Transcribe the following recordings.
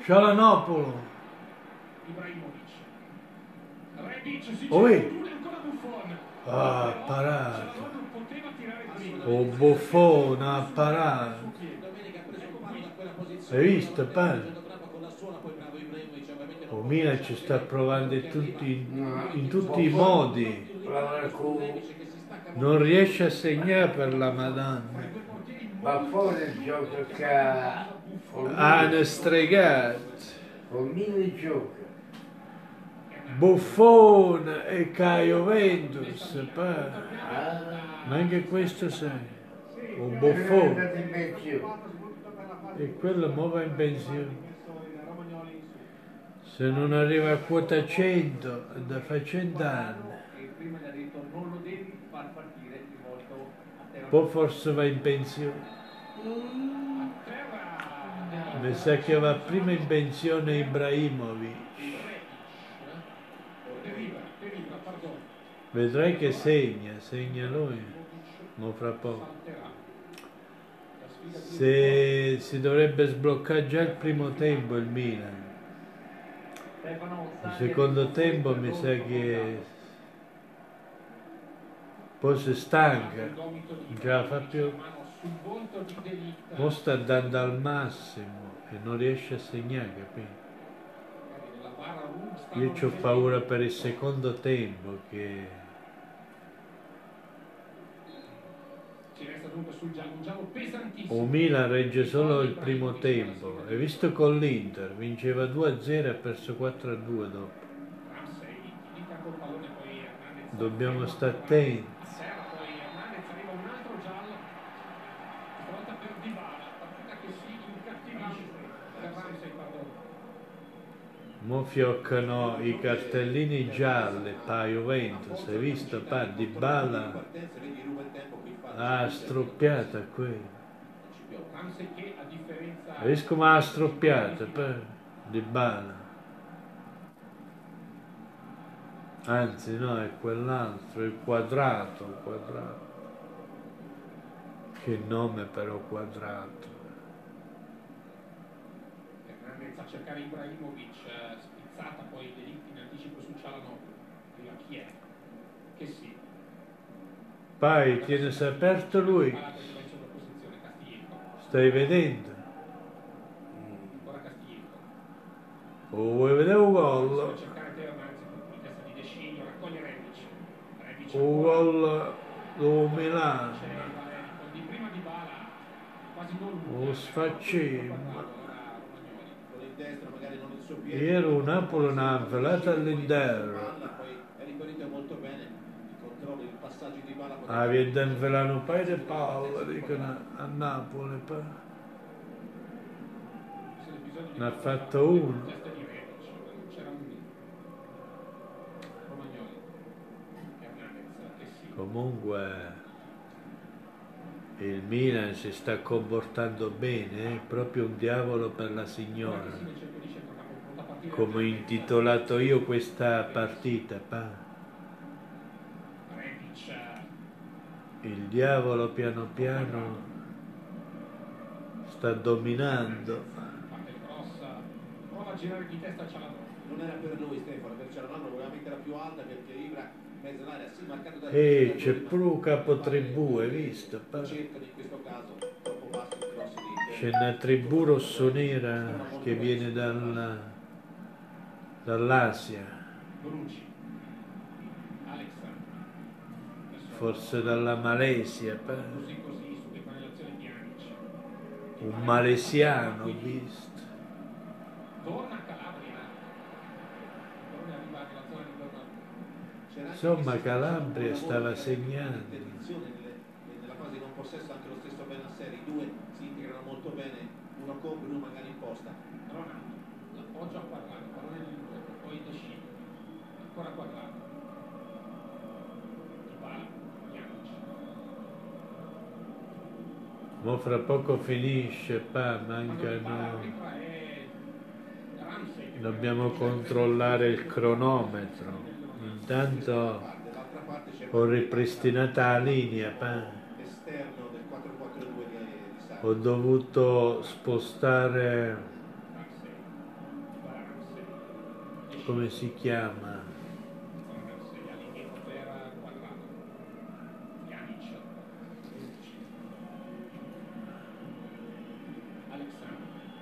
Cialanoglu. Ibrahimovic. Rebic si Oi. chiude ancora Buffon. Ah, parato. Cialanoglu poteva tirare prima. Oh, Buffon ha parato. Domenica ha preso palla da quella posizione. Hai visto, padre? Con la suola, poi bravo Ibrahimovic, ovviamente non Oh, può Milan ci sta provando in tutti i modi. Non riesce a segnare per la Madonna. Buffon gioca che Hanno stregato. con Milan gioca. Buffon e Caio Ventus. Pa. Ma anche questo sei. Un È Buffon. andato in pensione. E quello mo va in pensione. Se non arriva a quota 100, da fa 100 anni. Prima gli ha detto non lo devi far partire di volta a terra. Poi forse va in pensione. Mi sa che va prima in pensione Ibrahimovic. Vedrai che segna lui. Ma fra poco. Si dovrebbe sbloccare già il primo tempo il Milan. Il secondo tempo mi sa che poi si stanca, non ce la fa più. Mo sta andando al massimo e non riesce a segnare, capito? Io ho paura per il secondo tempo che o Milan regge solo il primo tempo. Hai visto con l'Inter? Vinceva 2-0 e ha perso 4-2 dopo. Dobbiamo stare attenti. Mo fioccano i cartellini gialli, pa Juventus, hai visto? Pa Dybala ha stroppiata qui. Hai visto come ha stroppiata per Dybala? Anzi no, è quell'altro, il quadrato. Che nome però Quadrato. Fa cercare Ibrahimovic, spizzata, poi delitti in anticipo su Cialanoglu. Arriva chi è? Che sì. Poi tienesi aperto lui. Stai vedendo? Ancora Castiglieco. Oh, vuoi vedere un gol? Cercare Teo, anzi, in testa di De Sciglio, raccoglie Rebic. Un gol do Milano. Di prima di Bala, quasi non Lo sfaccino. destra, magari non il suo piede. Ieri un Napoli una velata all'interno. Poi è ripartito molto bene. Il controllo, il passaggio di palla. Ah, viene da invelare un paio di palle, dicono a Napoli. Poi. Ne ha fatto uno. Comunque il Milan si sta comportando bene, è proprio un diavolo per la signora. Come ho intitolato io questa partita, pa. Il diavolo piano piano sta dominando. Prova a girare di testa a Cialanoglu. Non era per lui Stefano, per Cialanoglu voleva metterla più alta perché Ibra mezzo all'area, sì, marcato da C'è pure un capotribù, hai visto? Pa? cercano in questo caso troppo basso il cross di C'è una tribù rossonera che viene dall'Asia, Bonucci. Alexander. forse dalla Malesia, pa? Così su che fa l'azione Pjanic. Un malesiano, ho visto. Torna a Calabria. Non è arrivato alla zona di Donnarumma. Insomma Calabria stava segnando. Nella fase di non possesso anche lo stesso Benasseri, i due si integrano molto bene, uno compie, uno magari imposta. Ronaldo, l'appoggio a Quadrato, pallone di due, poi De Sciglio, ancora Quadrato. Dybala, Pjanic. Mo fra poco finisce, pa, mancano. Dobbiamo controllare il cronometro. Intanto ho ripristinata la linea, pa. Esterno del 4-4-2 di Sarri. Ho dovuto spostare come si chiama? Segnali indietro per Quadrato. Pjanic. Alexandro.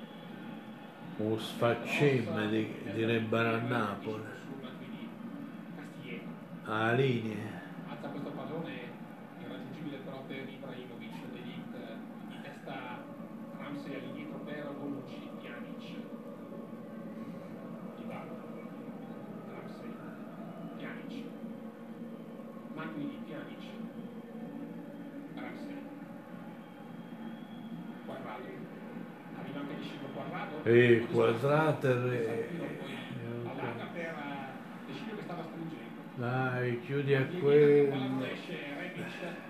Usfacem direbbero a Napoli. Castiglietto. A linea. Alza questo pallone irraggiungibile però per Ibrahimovic. De Ligt di testa Ramsey all'indietro per Bonucci. Pjanic. Dybala. Ramsey. Pjanic. Matuidi. Pjanic. Ramsey. Quadrato. Arriva anche di Sciclo Quadrato. Quadrato Allarga per De Sciglio che stava stringendo. dai, chiudi a La palla quello. non esce, Rebic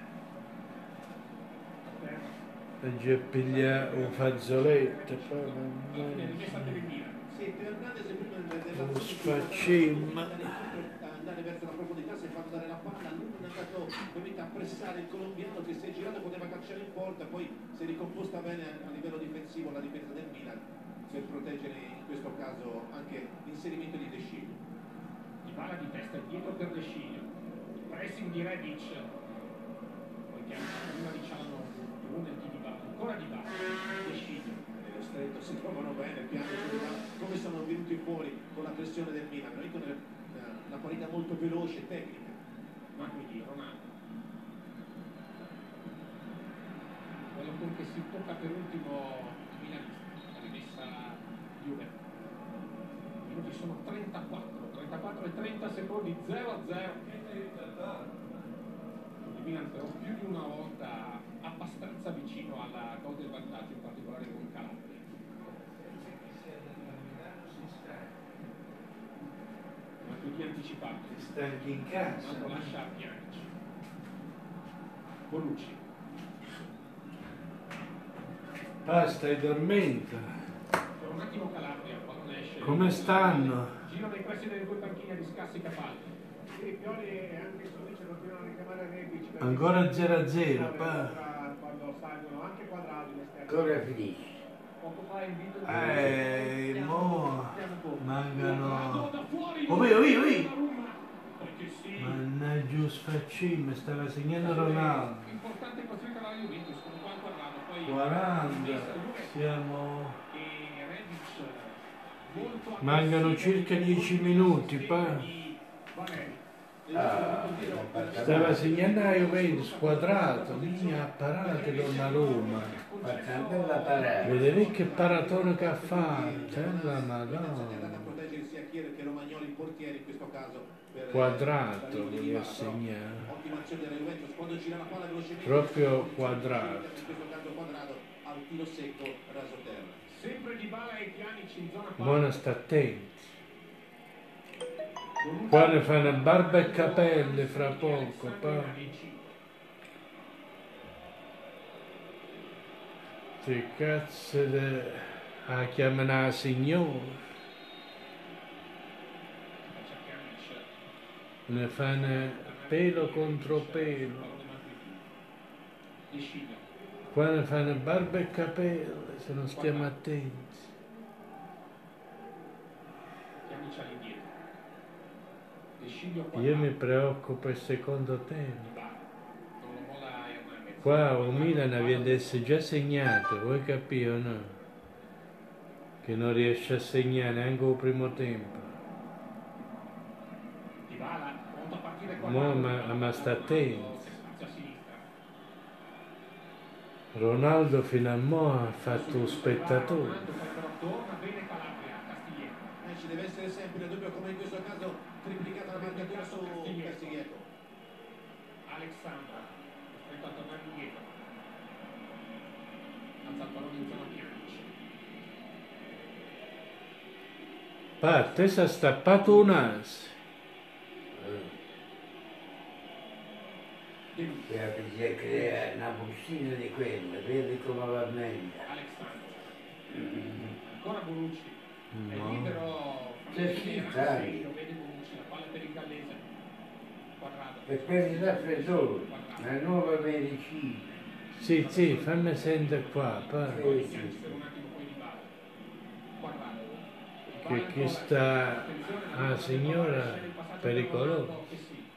a terra. Già piglia un fazzoletto. Alla fine rimessa per il Milan. Sì, Fernandez prima Lo sfaccim. andare verso la profondità, si è fatto dare la palla, lui non è andato ovviamente a pressare il colombiano che si è girato, poteva calciare in porta, poi si è ricomposta bene a livello difensivo la difesa del Milan per proteggere in questo caso anche l'inserimento di De Sciglio. Dybala di testa dietro per De Sciglio. Pressing di Rebic. Poi prima di Ciano, di Dybala. Ancora Dybala. De Sciglio. Nello stretto si trovano bene, piano come sono venuti fuori con la pressione del Milan, noi con una partita molto veloce e tecnica. Ma quindi Ronaldo. Quello con che si tocca per ultimo il milanista. La rimessa Juve. I minuti sono 34 e 30 secondi, 0-0. Il Milan però più di una volta abbastanza vicino alla gol del vantaggio, in particolare con Calabria. Ma più di anticipato. Stanchi in casa. Ronaldo lascia Pjanic. Bonucci. Basta e dormenta. Per un attimo Calabria, pallone esce. Come stanno? Giro nei pressi delle due panchine di Scassi Capaldi. Sì, Pioli e anche Sonici continuano a richiamare Rebic. Ancora 0-0, pa. Quando salgono, anche Quadrato in esterno. Ancora finisce. Poco fa in video Mo mancano. Da fuori. Oh, via. Perché sì. Mannaggia Usfacim, stava segnando Ronaldo. Importante costruita dalla Juventus con qua Quadrato, poi 40. Siamo. e Rebic molto Mancano aggressivo circa nei 10 confronti minuti, di pa. Valeri. Stava segnando la Juventus, Quadrato, mia parate Donnarumma. Faccia una bella parata. Vedete che paratone che ha fatto, la È Madonna. andata a proteggere sia Chiesa che Romagnoli, il portiere in questo caso. Per Quadrato l'arrivo di voleva Dybala, però segnare. ottima azione della Juventus quando gira la palla velocemente. Proprio Quadrato. In questo caso Quadrato al tiro secco, raso terra. Sempre Dybala e Pjanic in zona Buona sta attenti. Qua ne fanno barba e capelli fra poco, pa. Che cazzo de... Ah, chiamano la signora. Ne fanno pelo contro pelo. Qua ne fanno barba e capelli, se non stiamo attenti. Io mi preoccupo il secondo tempo. Qua o Milan avesse già segnato, vuoi capire o no? Che non riesce a segnare neanche il primo tempo. Ma sta attento. Ronaldo fino a mo' ha fatto un spettatore. Ci deve essere sempre il dubbio, come in questo caso triplicata la marcatura su Castiglietto. Alexandra, costretto a tornare indietro. Alza il pallone in zona Pjanic. Parte, si è stappato un as. Si crea una bustina di quella, vedi come va meglio. Alexandra. Ancora Bonucci. È No. libero. Sì, Lo dai. vede Bonucci, la palla per il gallese. Quadrato. E per il raffreddore, la nuova medicina. Sì, fammi sentire qua, pa. Poi Pjanic per un attimo, poi Dybala. Quadrato. che chi sta a signora pericoloso. Ho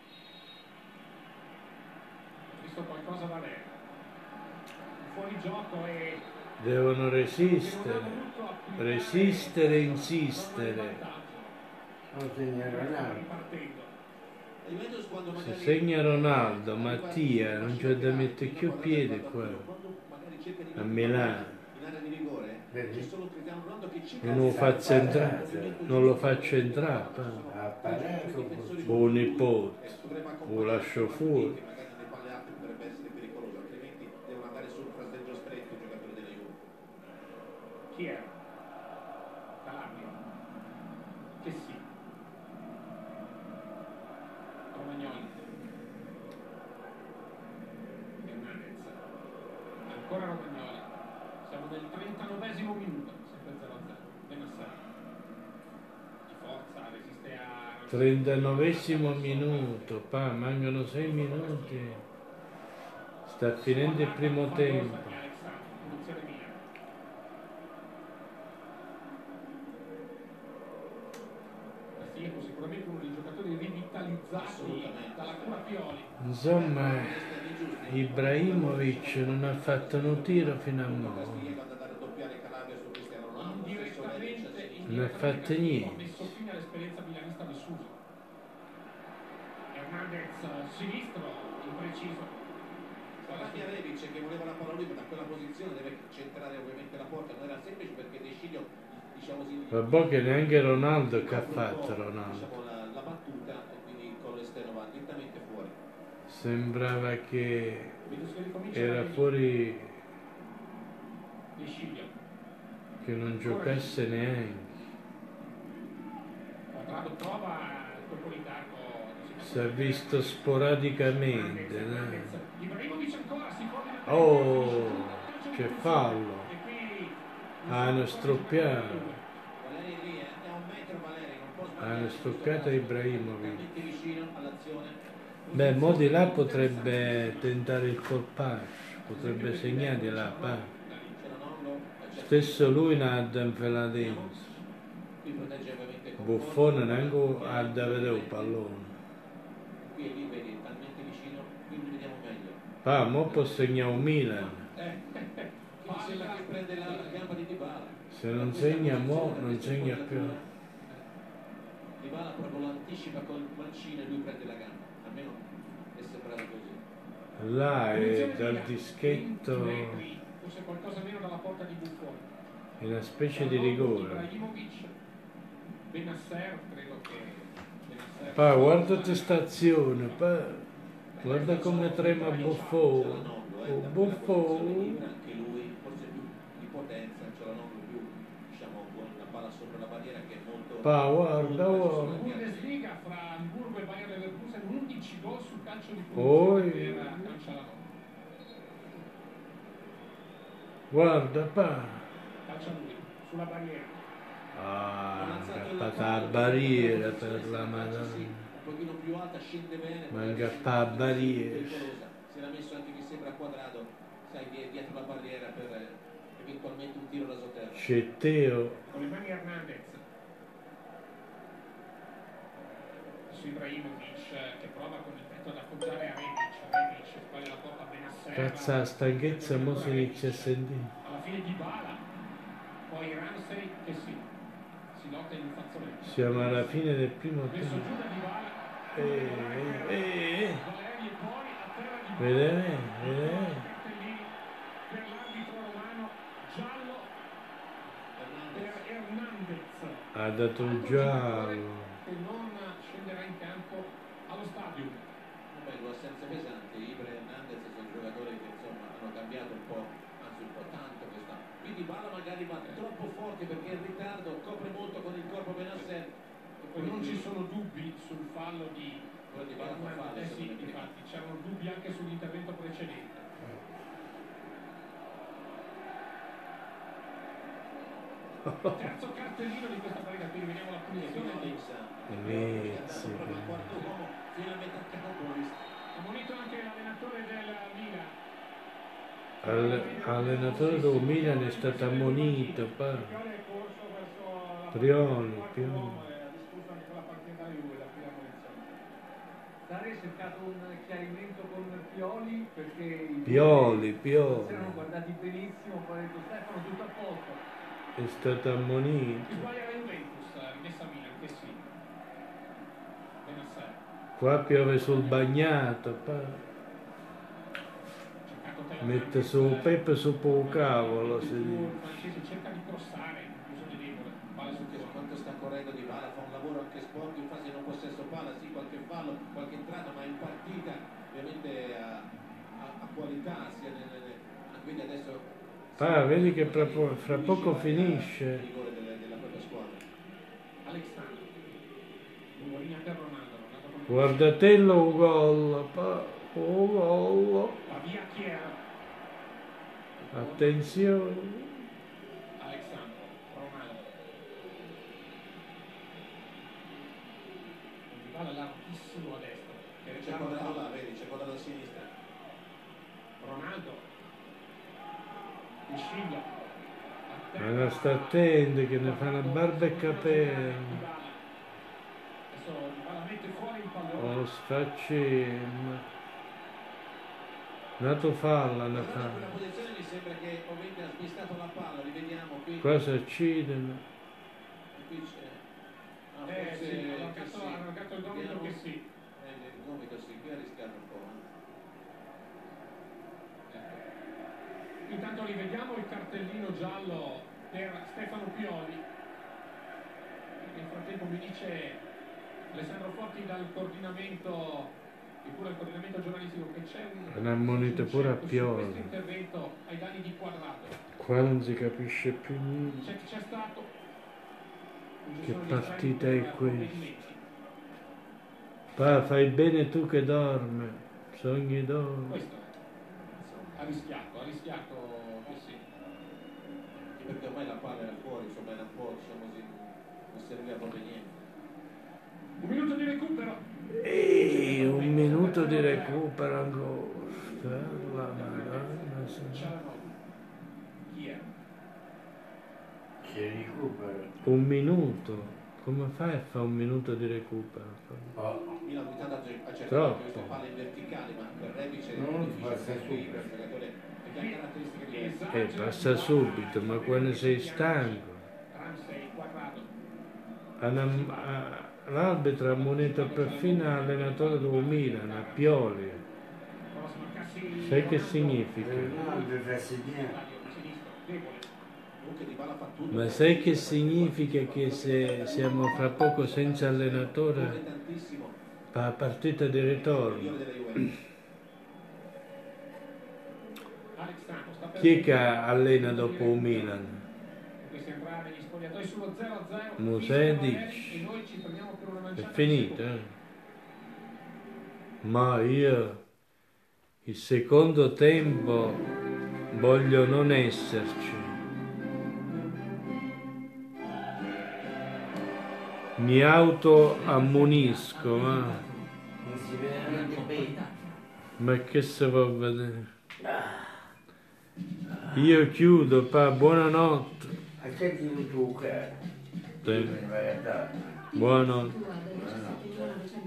visto qualcosa da lei. Fuori gioco e Devono resistere, resistere e insistere. Non segna Ronaldo. ripartendo. La Juventus quando Se magari segna Ronaldo, Mattia, non c'è da mettere più piede qua, quando magari cerca di a Milano. in area di rigore c'è solo Cristiano Ronaldo che cerca Non lo faccio entrare, non lo faccio entrare, A Parenzo o nipote, o lascio fuori. che magari nelle palle alte potrebbe essere pericoloso, altrimenti devono andare sul fraseggio stretto i giocatori della Juve. Chi è? Calabria. Che sì. Romagnoli. Hernandez. Ancora Romagnoli. Siamo nel 39esimo minuto, sempre 0-0. Benassar. Di forza, resiste a 39esimo minuto, mancano 6 minuti. Sta finendo il primo tempo. Punizione Milan. Castiglieco sicuramente uno dei giocatori rivitalizzati dalla cura Pioli. Insomma, Ibrahimovic non ha fatto un tiro fino a ora. Castiglieco andata a raddoppiare Calabria su Cristiano Ronaldo, stesso Rebic, Non ha fatto Ha niente. messo fine all'esperienza milanista vissuta. Hernandez sinistro, impreciso. Calabria Rebic che voleva la palla lui, ma da quella posizione deve centrare ovviamente la porta, non era semplice perché De Sciglio, diciamo così, Vabbè che neanche Ronaldo che ha fatto diciamo, Ronaldo. la battuta e quindi con l'esterno va direttamente fuori. Sembrava che Vedo che ricomincia era da fuori, De Sciglio. che non giocasse neanche. Quadrado prova il colpo di tacco. Si è visto sporadicamente. Hernandez. Ibrahimovic ancora si pone nel Oh, che fallo. E qui Hanno stroppiato. Valeri lì, è a un metro Valeri, non può sbagliare. Hanno stoccato Ibrahimovic. Talmente vicino all'azione. Beh, mo di là potrebbe tentare il colpaccio, potrebbe segnare di là. C'era Nonno, Stesso lui ne ha da infilare dentro. qui protegge ovviamente con Buffone neanche ha da vedere un pallone. qui e lì vedi, talmente vicino, quindi vediamo meglio. Mo può segnare un Milan. Quindi sembra che prende la gamba di Dybala. Se non segna mo, non segna più. Dybala proprio l'anticipa col mancino e lui prende la gamba. Almeno è sembrato così. Là è dal dischetto, forse qualcosa meno dalla porta di Buffone. è una specie di rigore. Ibrahimovic, Benasser, credo che Benasser. Guardate sta azione, guarda come trema Buffone. Oh, Buffone. Anche lui, forse più di potenza, c'è la non più, diciamo, con la palla sopra la barriera che è molto... Guarda. Bundesliga fra Hamburgo e Bayer Leverkusen, 11 gol sul calcio di Poi. punizione per Cancelano. Guarda, Calcia lui, sulla barriera. Aggappata a barriera per la Madonna. Un pochino più alta, scende bene. Manca a barriera. Si era messo anche, mi sembra, quadrato, sai, dietro la barriera per eventualmente un tiro rasoterra. C'è Teo. Con le mani Hernandez. Su Ibrahimovic che prova con il petto ad appoggiare a Rebic sbaglia la porta a Benasser. Cazzo, la stanchezza mo si inizia a sentire. Alla fine Dybala, poi Ramsey che si lotta in un fazzoletto. Siamo alla fine del primo Messo tempo. giù da Dybala. Eh. Valeri e poi a terra Dybala. Vedete? Cartellini per l'arbitro romano, giallo per Hernandez. Ha dato un giallo. Che non scenderà in campo allo stadio. Vabbè, due assenze pesanti, Ibra e Hernandez sono giocatori che insomma hanno cambiato un po', anzi un po' tanto quest'anno. Quindi Dybala magari va troppo forte perché è in ritardo, copre molto con il corpo Benasser. E poi non ci sono dubbi sul fallo di Dybala fa fallo, sì, secondo me. infatti c'erano dubbi anche sull'intervento precedente. Terzo cartellino di questa partita, quindi vediamo la punizione di Vezzi. quarto uomo fino a metà campo. ammonito anche l'allenatore del Milan. Allenatore del Milan è stato ammonito. Pioli è corso verso la Prioli, Ha discusso anche con la partita di Juve, la prima posizione. Sarri ha cercato un chiarimento con Pioli perché i Pioli, si Pioli. erano guardati benissimo, poi ha detto Stefano tutto a posto. È stato ammonito. Chi sbaglia la Juventus, rimessa Milan, che sì. Benassai. Qua piove sul bagnato, Cercato Teo mette Hernandez, su Peppe su po' cavolo, si il dice. francese cerca di crossare, bisogna debole, palla sul Anche su quanto sta correndo Di Bala, fa un lavoro anche sporco in fase non possesso palla, sì qualche fallo, qualche entrata, ma in partita ovviamente ha qualità sia quindi adesso Vedi che fra poco il finisce. rigore della propria squadra. Alexandro, Lungorini per Ronaldo, Ronaldo con Guardatello un gol, un gol. la via Chiera, Attenzione. Alexandro, Ronaldo. Di Bala larghissimo a destra, che C'è reclama quadrato palla. là, vedi, c'è quadrato a sinistra. Ronaldo. Il Sciglia. Ma sta attento che ne fa una barba e capelli. Adesso Di Bala mette fuori il pallone. Oh, sfaccino. Nato falla ne Guardate fa. quella posizione mi sembra che ovviamente ha smistato la palla, rivediamo qui. Qua si accidono. Qui c'è. Sì, Forse hanno che sì. marcato il gomito che sì. Il gomito sì, qui ha rischiato un po'. Intanto rivediamo il cartellino giallo per Stefano Pioli. Nel frattempo mi dice Alessandro Forti dal coordinamento, eppure il coordinamento giornalistico, che c'è un ammonito pure a su Pioli. questo intervento ai danni di Quadrato. Qua non si capisce più niente. C'è stato un Che gestione di partita estremi è per questa? provvedimenti. Fai bene tu che dormi. Sogni dormi. Questo ha rischiato che sì. Anche perché ormai la palla era fuori, insomma era un po', diciamo così, non serviva proprio niente. Un minuto di recupero. Un minuto di recupero ancora. Per la Madonna. Cialanoglu. Chi è? Si recupera. Un minuto. Come fai a fare un minuto di recupero? Oh, Milan ogni tanto ha cercato Troppo. questa palla in verticale, ma per Rebic è Non difficile passa stare qui, subito. per un giocatore che ha caratteristiche diverse. Passa subito, ma quando sei stanco. Ramsey, Quadrato. L'arbitro ha moneta perfino l'allenatore del Milan, a Pioli. Prova a smarcarsi Sai che Ronaldo. significa? Ronaldo fa segnare. Sinistro, debole. Comunque Di Bala fa tutto. Ma sai che significa che se siamo fra poco senza allenatore Corre tantissimo, per la partita di ritorno? migliore della Juventus. Alexandro sta per Chi è che allena dopo il Milan? Questi entrare negli spogliatoi sullo 0-0. Musedic. E noi ci prendiamo per una È manciata. finito, Ma io il secondo tempo voglio non esserci. Mi autoammonisco, Non si vede neanche. ma che se va a vedere? Io chiudo, buonanotte. Accetti il tuo caro. Sì. Vai a dare. Buonanotte. Buonanotte.